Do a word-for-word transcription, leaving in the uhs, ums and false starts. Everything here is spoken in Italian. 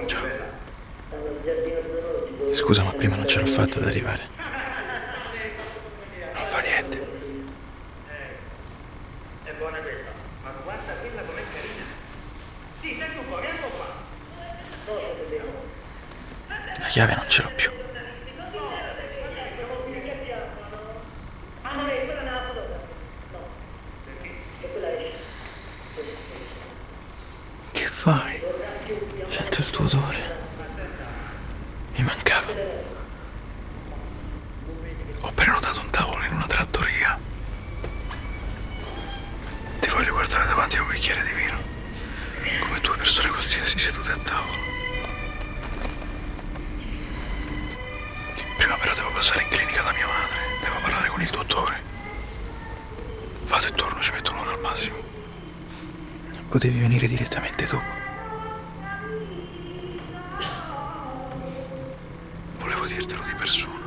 Ciao. Scusa, ma prima non ce l'ho fatta ad arrivare. Non fa niente. È buona questa, ma guarda quella com'è carina. Sì, senti un po', vieni un po' qua. La chiave non ce l'ho più. Che fai? Sento il tuo odore. Mi mancava. Ho prenotato un tavolo in una trattoria. Ti voglio guardare davanti a un bicchiere di vino, come due persone qualsiasi sedute a tavolo. Prima però devo passare in clinica da mia madre. Devo parlare con il dottore. Vado e torno, ci metto un'ora al massimo. Potevi venire direttamente dopo. Volevo dirtelo di persona.